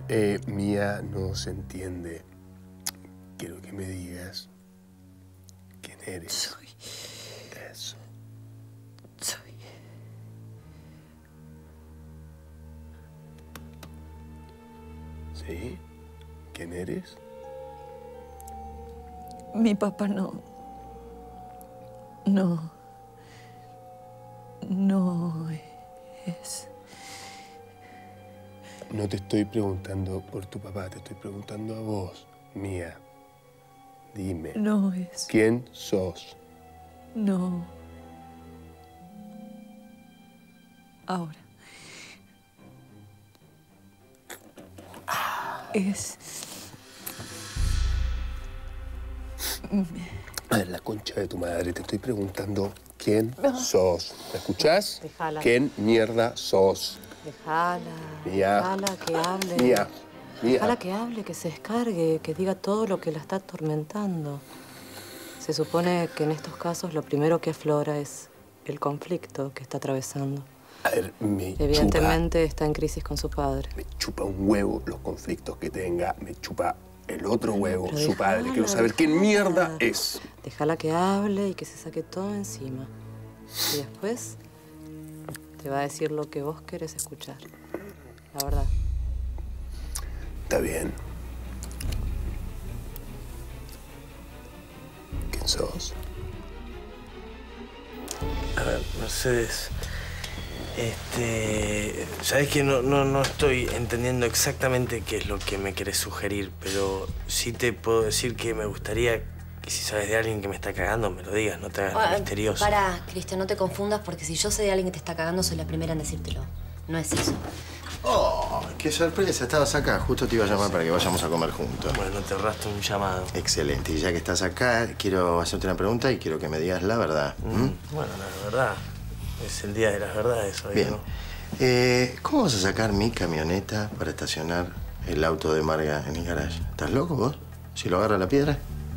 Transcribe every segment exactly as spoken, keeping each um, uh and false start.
ver, eh, Mía no se entiende. Quiero que me digas quién eres. Soy... Eso. Soy... ¿Sí? ¿Quién eres? Mi papá no... No... No es... No te estoy preguntando por tu papá, te estoy preguntando a vos, Mía. Dime. No es... ¿Quién sos? No... Ahora. Es... A ver, la concha de tu madre, te estoy preguntando quién sos. ¿Me escuchás? Dejala. ¿Quién mierda sos? Dejala, Mía. dejala que hable. Mía, Mía. Dejala que hable, que se descargue, que diga todo lo que la está atormentando. Se supone que en estos casos lo primero que aflora es el conflicto que está atravesando. A ver, me Evidentemente chupa, está en crisis con su padre. me chupa un huevo los conflictos que tenga, me chupa el otro huevo, Pero su dejala, padre. Quiero saber quién dejala. mierda es. Déjala que hable y que se saque todo encima. Y después te va a decir lo que vos querés escuchar. La verdad. Está bien. ¿Quién sos? A ver, Mercedes, este, sabes que no, no, no estoy entendiendo exactamente qué es lo que me querés sugerir, pero sí te puedo decir que me gustaría que si sabes de alguien que me está cagando, me lo digas, no te hagas Ah, misterioso. Pará, Cristian, no te confundas, porque si yo sé de alguien que te está cagando, soy la primera en decírtelo. No es eso. ¡Oh! ¡Qué sorpresa! Estabas acá. Justo te iba a llamar para que vayamos a comer juntos. Bueno, te ahorraste un llamado. Excelente. Y ya que estás acá, quiero hacerte una pregunta y quiero que me digas la verdad. Mm, ¿Mm? Bueno, la verdad, es el día de las verdades hoy, Bien. ¿no? Eh, ¿Cómo vas a sacar mi camioneta para estacionar el auto de Marga en el garage? ¿Estás loco vos? ¿Si lo agarra la piedra?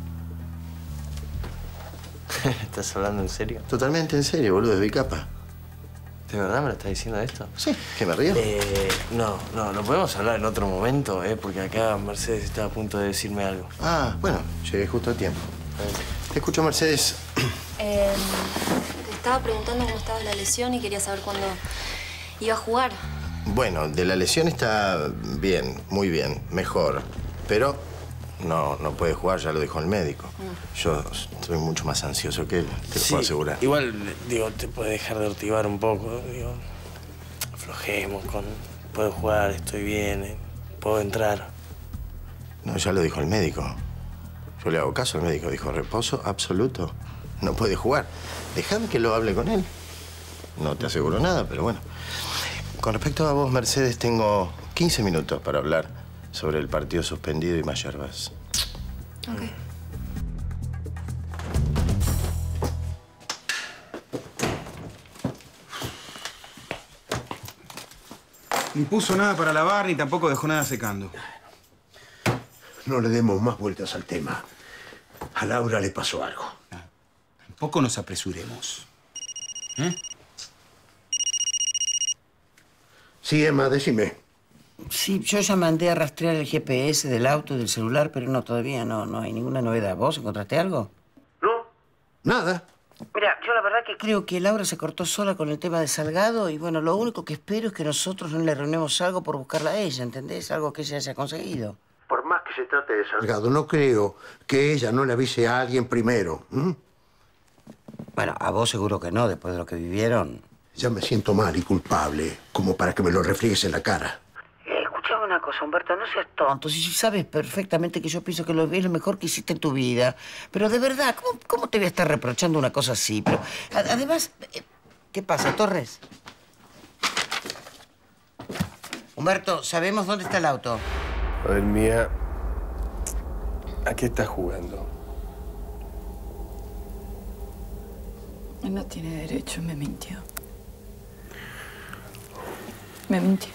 ¿Estás hablando en serio? Totalmente en serio, boludo, es bicapa. ¿De verdad me lo estás diciendo esto? Sí, ¿que me río? Eh, no, no, lo podemos hablar en otro momento, ¿eh? Porque acá Mercedes está a punto de decirme algo. Ah, bueno, llegué justo a tiempo. Te escucho, Mercedes. Eh, te estaba preguntando cómo estaba la lesión y quería saber cuándo iba a jugar. Bueno, de la lesión está bien, muy bien, mejor. Pero no, no puede jugar, ya lo dijo el médico. Mm. Yo estoy mucho más ansioso que él, te lo Sí, puedo asegurar. Igual, digo, te puede dejar de ortigar un poco, digo. Aflojemos con... Puedo jugar, estoy bien, eh, puedo entrar. No, ya lo dijo el médico. Yo le hago caso al médico, dijo reposo absoluto. No puede jugar. Déjame que lo hable con él. No te aseguro nada, pero bueno. Con respecto a vos, Mercedes, tengo quince minutos para hablar sobre el partido suspendido y más yerbas. Ok. Ni puso nada para lavar, ni tampoco dejó nada secando. No le demos más vueltas al tema. A Laura le pasó algo. Tampoco nos apresuremos. ¿Eh? Sí, Emma, decime. Sí, yo ya mandé a rastrear el G P S del auto y del celular, pero no, todavía no, no hay ninguna novedad. ¿Vos encontraste algo? No, nada. Mira, yo la verdad que creo que Laura se cortó sola con el tema de Salgado y, bueno, lo único que espero es que nosotros no le reunimos algo por buscarla a ella, ¿entendés? Algo que ella haya conseguido. Por más que se trate de Salgado, no creo que ella no le avise a alguien primero. ¿Mm? Bueno, a vos seguro que no, después de lo que vivieron. Ya me siento mal y culpable, como para que me lo refriegues en la cara. Eh, escuchame una cosa, Humberto, no seas tonto. Si sabes perfectamente que yo pienso que lo es lo mejor que hiciste en tu vida. Pero de verdad, ¿cómo, cómo te voy a estar reprochando una cosa así? Pero, a- además, eh, ¿qué pasa, Torres? Humberto, ¿sabemos dónde está el auto? A ver, Mía, ¿a qué estás jugando? Él no tiene derecho, me mintió. Me mintió.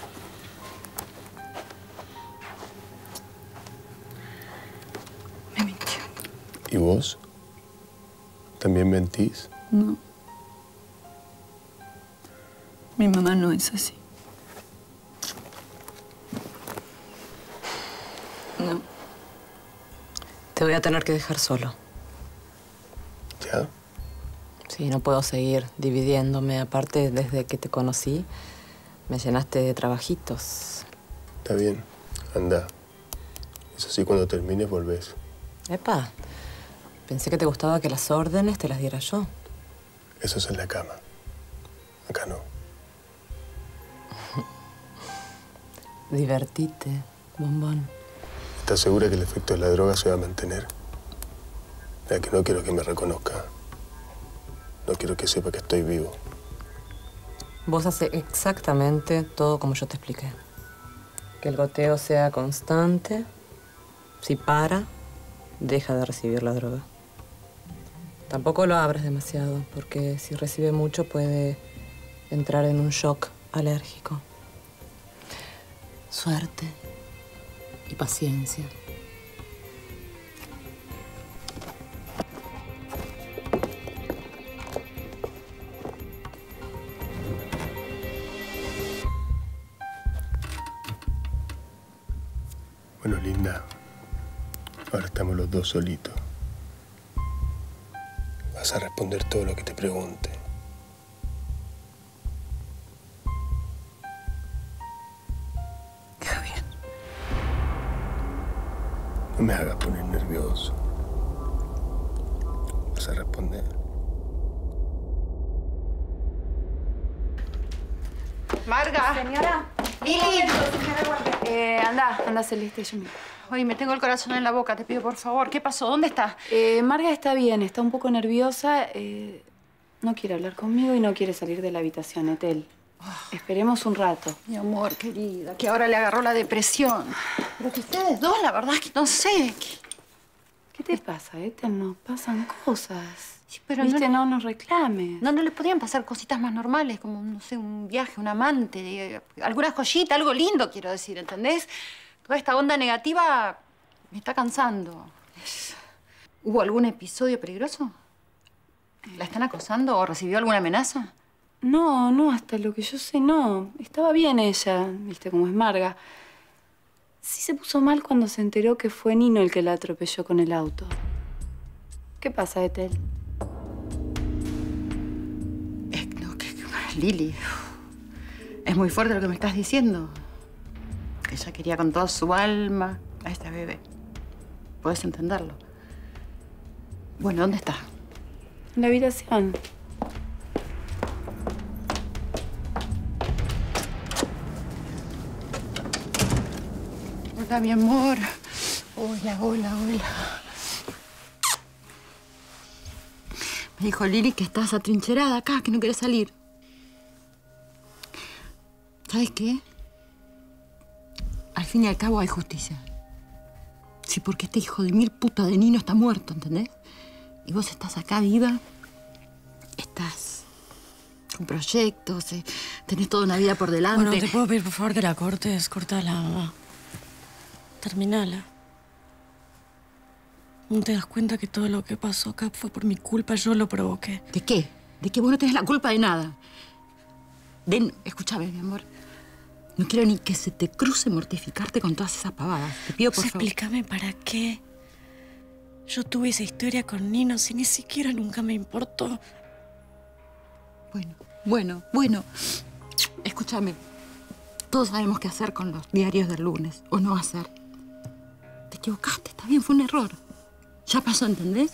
Me mintió. ¿Y vos? ¿También mentís? No. Mi mamá no es así. No. Te voy a tener que dejar solo. ¿Ya? Sí, no puedo seguir dividiéndome. Aparte, desde que te conocí, me llenaste de trabajitos. Está bien. Anda. Eso sí, cuando termines, volvés. Epa, pensé que te gustaba que las órdenes te las diera yo. Eso es en la cama. Acá no. Divertite, bombón. ¿Estás segura que el efecto de la droga se va a mantener? Ya que no quiero que me reconozca. No quiero que sepa que estoy vivo. Vos haces exactamente todo como yo te expliqué. Que el goteo sea constante. Si para, deja de recibir la droga. Tampoco lo abras demasiado, porque si recibe mucho puede entrar en un shock alérgico. Suerte y paciencia. Bueno, linda. Ahora estamos los dos solitos. Vas a responder todo lo que te pregunte. Está bien. No me hagas poner nervioso. Vas a responder. Marga. Señora. Lili. Eh, anda, anda, Celeste, yo miro. Oye, me tengo el corazón en la boca, te pido por favor. ¿Qué pasó? ¿Dónde está? Eh, Marga está bien, está un poco nerviosa. Eh, no quiere hablar conmigo y no quiere salir de la habitación, Etel. Oh. Esperemos un rato. Mi amor, querida, que ahora le agarró la depresión. Pero que ustedes dos, la verdad es que no sé. ¿Qué, ¿Qué te pasa, Etel? Nos pasan cosas. Sí, pero ¿Viste? no, No nos reclames. No, no le podían pasar cositas más normales, como, no sé, un viaje, un amante, de, alguna joyita, algo lindo, quiero decir, ¿entendés? Toda esta onda negativa me está cansando. ¿Hubo algún episodio peligroso? ¿La están acosando o recibió alguna amenaza? No, no, hasta lo que yo sé, no. Estaba bien ella, viste cómo es Marga. Sí se puso mal cuando se enteró que fue Nino el que la atropelló con el auto. ¿Qué pasa, Etel? Es, no, que, Lili, es muy fuerte lo que me estás diciendo. Ella quería con toda su alma a esta bebé. Puedes entenderlo. Bueno, ¿dónde está? En la habitación. Hola, mi amor. Hola, hola, hola. Me dijo Lili que estás atrincherada acá, que no querés salir. ¿Sabes qué? Al fin y al cabo hay justicia. Sí, porque este hijo de mil puta de Nino está muerto, ¿entendés? Y vos estás acá viva, estás con proyectos, eh, tenés toda una vida por delante. Bueno, ¿te puedo pedir, por favor, que la cortes? Cortala, mamá. Terminala. ¿No te das cuenta que todo lo que pasó acá fue por mi culpa? Yo lo provoqué. ¿De qué? ¿De que vos no tenés la culpa de nada? Den, escúchame, mi amor. No quiero ni que se te cruce mortificarte con todas esas pavadas. Te pido, por favor. Explícame para qué. Yo tuve esa historia con Nino si ni siquiera nunca me importó. Bueno, bueno, bueno. Escúchame. Todos sabemos qué hacer con los diarios del lunes, o no hacer. Te equivocaste, está bien, fue un error. Ya pasó, ¿entendés?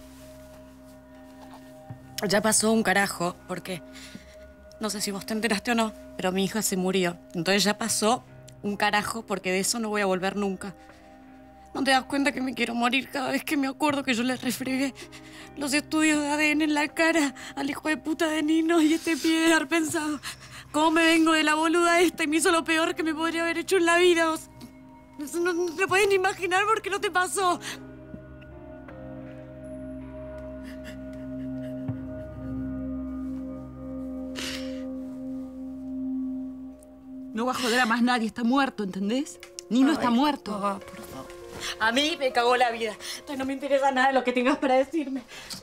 Ya pasó un carajo, porque no sé si vos te enteraste o no, pero mi hija se murió. Entonces ya pasó un carajo, porque de eso no voy a volver nunca. ¿No te das cuenta que me quiero morir cada vez que me acuerdo que yo le refregué los estudios de A D N en la cara al hijo de puta de Nino y este pibe de haber pensado cómo me vengo de la boluda esta y me hizo lo peor que me podría haber hecho en la vida? Vos no, no te lo podés ni imaginar porque no te pasó. No va a joder a más nadie, está muerto, ¿entendés? Nino Ay, está muerto. Oh, por favor. A mí me cagó la vida. Entonces no me interesa nada de lo que tengas para decirme.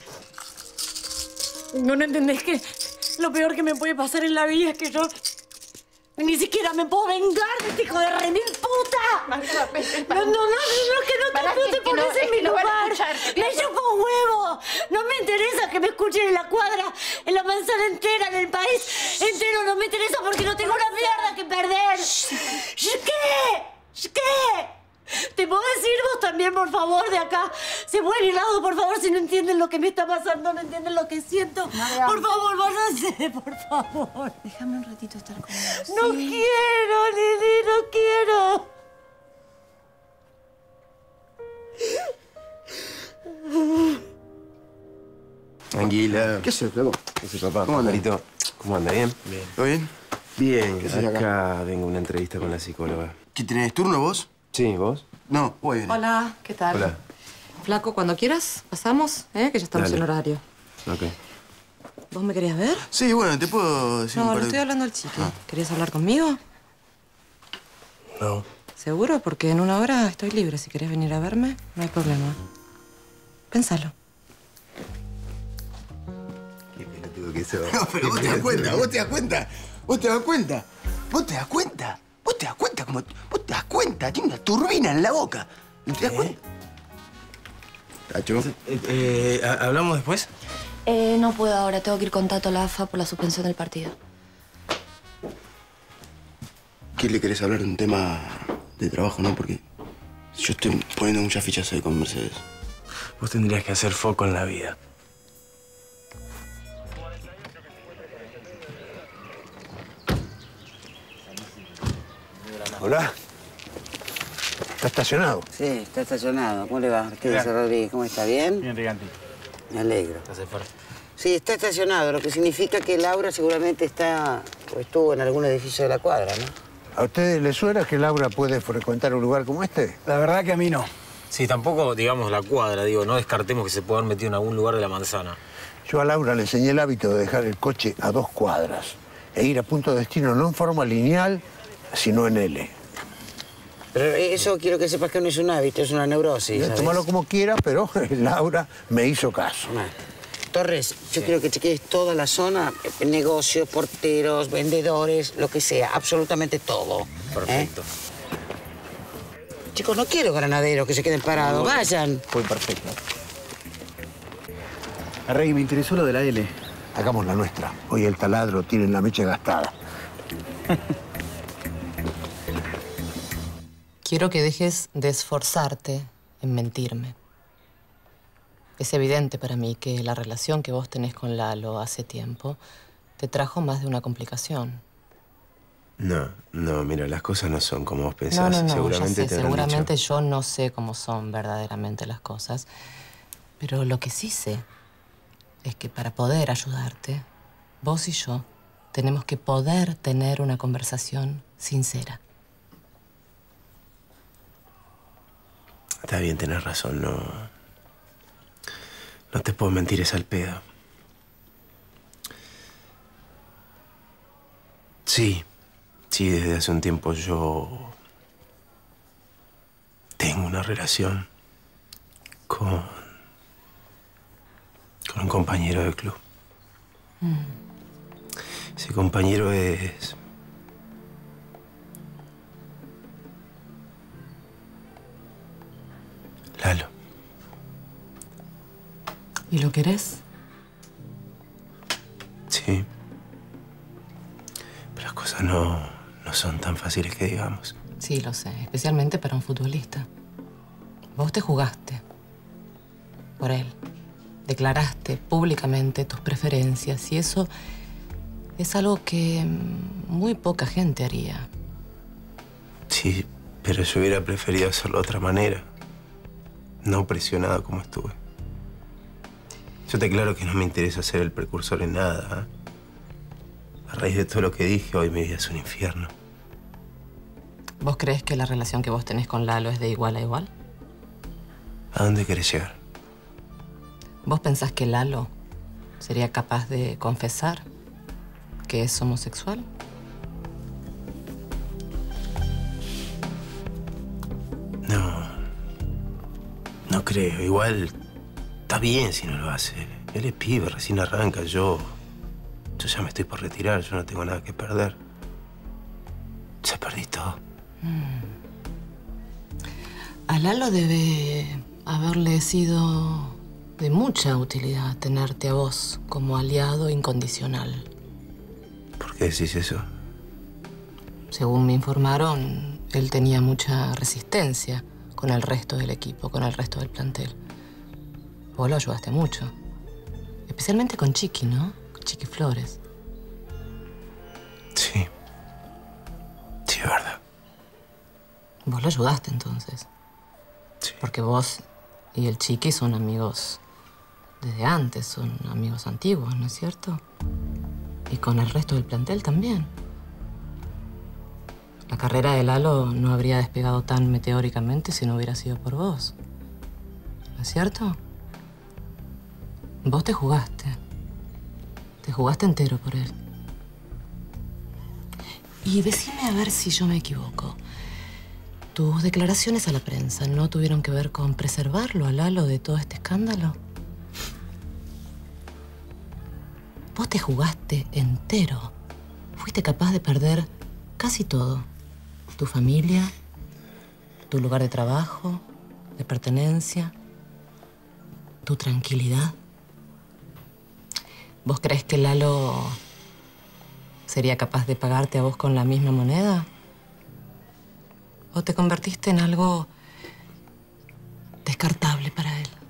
¿No, no entendés que lo peor que me puede pasar en la vida es que yo ni siquiera me puedo vengar de este hijo de remil puta? Marga, No, no, no, no, que no te, no te pones en mi lugar. Me chupa un huevo. No me interesa que me escuchen en la cuadra, en la manzana entera, en el país entero. No me interesa porque no tengo una mierda que perder. ¿Qué? ¿Qué? ¿Te puedo decir vos también, por favor, de acá? Se vuelve helado, por favor, si no entienden lo que me está pasando, no entienden lo que siento. Mariam. Por favor, váyanse, por favor. Déjame un ratito estar con vos. No ¿sí? quiero, Lili, no quiero. Tranquila. ¿Qué haces, Flaco? ¿Qué haces, papá? ¿Cómo anda? Pajarito? ¿Cómo anda? ¿Bien? Bien. ¿Todo bien? Bien. ¿Qué haces acá? acá? Vengo a una entrevista con la psicóloga. ¿Qué tenés turno vos? Sí, ¿vos? No, voy bien. Hola, ¿qué tal? Hola. Flaco, cuando quieras, pasamos, ¿eh? Que ya estamos Dale. en horario. Ok. ¿Vos me querías ver? Sí, bueno, te puedo decir No, un par le de... estoy hablando al chico. ¿Querías hablar conmigo? No. ¿Seguro? Porque en una hora estoy libre. Si querés venir a verme, no hay problema. Pénsalo. Qué pelotudo que sos. No, pero vos te das cuenta, vos te das cuenta. Vos te das cuenta. Vos te das cuenta. Vos te das cuenta como... Vos te das cuenta. Tiene una turbina en la boca. ¿No te das cuenta? Tacho. Eh, eh, ¿Hablamos después? Eh, no puedo ahora. Tengo que ir con Tato a la A F A por la suspensión del partido. ¿Qué le querés hablar de un tema de trabajo, no? Porque yo estoy poniendo muchas fichas ahí con Mercedes. Vos tendrías que hacer foco en la vida. Hola. ¿Está estacionado? Sí, está estacionado. ¿Cómo le va? ¿Qué dice Rodríguez? ¿Cómo está? ¿Bien? Bien, Riganti. Me alegro. ¿Estás ahí fuera? Sí, está estacionado, lo que significa que Laura seguramente está o estuvo en algún edificio de la cuadra, ¿no? ¿A ustedes les suena que Laura puede frecuentar un lugar como este? La verdad que a mí no. Sí, tampoco, digamos, la cuadra, digo, no descartemos que se pueda haber metido en algún lugar de la manzana. Yo a Laura le enseñé el hábito de dejar el coche a dos cuadras e ir a punto de destino no en forma lineal, sino en L. Pero eso quiero que sepas que no es un hábito, es una neurosis, ¿sabes? Tómalo como quieras, pero Laura me hizo caso. Ah. Torres, yo sí. quiero que chequees toda la zona, negocios, porteros, vendedores, lo que sea, absolutamente todo. Perfecto. ¿Eh? Chicos, no quiero granaderos que se queden parados, no, vayan. Fue perfecto. Arregui, me interesó lo de la L. Hagamos la nuestra. Hoy el taladro tiene la mecha gastada. Quiero que dejes de esforzarte en mentirme. Es evidente para mí que la relación que vos tenés con Lalo hace tiempo te trajo más de una complicación. No, no, mira, las cosas no son como vos pensás. No, no, no, seguramente ya sé, te habrán seguramente dicho. yo no sé cómo son verdaderamente las cosas. Pero lo que sí sé es que para poder ayudarte, vos y yo tenemos que poder tener una conversación sincera. Está bien, tenés razón, no... No te puedo mentir, es al pedo. Sí, sí, desde hace un tiempo yo... tengo una relación con... con un compañero del club. Mm. Ese compañero es... Lalo. ¿Y lo querés? Sí. Pero las cosas no, no son tan fáciles que digamos. Sí, lo sé. Especialmente para un futbolista. Vos te jugaste por él. Declaraste públicamente tus preferencias y eso es algo que muy poca gente haría. Sí, pero yo hubiera preferido hacerlo de otra manera. No presionado como estuve. Yo te aclaro que no me interesa ser el precursor en nada. ¿eh? A raíz de todo lo que dije, hoy mi vida es un infierno. ¿Vos crees que la relación que vos tenés con Lalo es de igual a igual? ¿A dónde querés llegar? ¿Vos pensás que Lalo sería capaz de confesar que es homosexual? No. No creo. Igual... Está bien si no lo hace. Él es pibe, recién arranca. Yo... Yo ya me estoy por retirar. Yo no tengo nada que perder. Ya perdí todo. Mm. A Lalo debe haberle sido de mucha utilidad tenerte a vos como aliado incondicional. ¿Por qué decís eso? Según me informaron, él tenía mucha resistencia con el resto del equipo, con el resto del plantel. Vos lo ayudaste mucho. Especialmente con Chiqui, ¿no? Con Chiqui Flores. Sí. Sí, es verdad. Vos lo ayudaste entonces. Sí. Porque vos y el Chiqui son amigos desde antes, son amigos antiguos, ¿no es cierto? Y con el resto del plantel también. La carrera de Lalo no habría despegado tan meteóricamente si no hubiera sido por vos. ¿No es cierto? Vos te jugaste. Te jugaste entero por él. Y decime a ver si yo me equivoco. ¿Tus declaraciones a la prensa no tuvieron que ver con preservarlo a Lalo de todo este escándalo? Vos te jugaste entero. Fuiste capaz de perder casi todo. Tu familia, tu lugar de trabajo, de pertenencia, tu tranquilidad. ¿Vos crees que Lalo sería capaz de pagarte a vos con la misma moneda? ¿O te convertiste en algo descartable para él?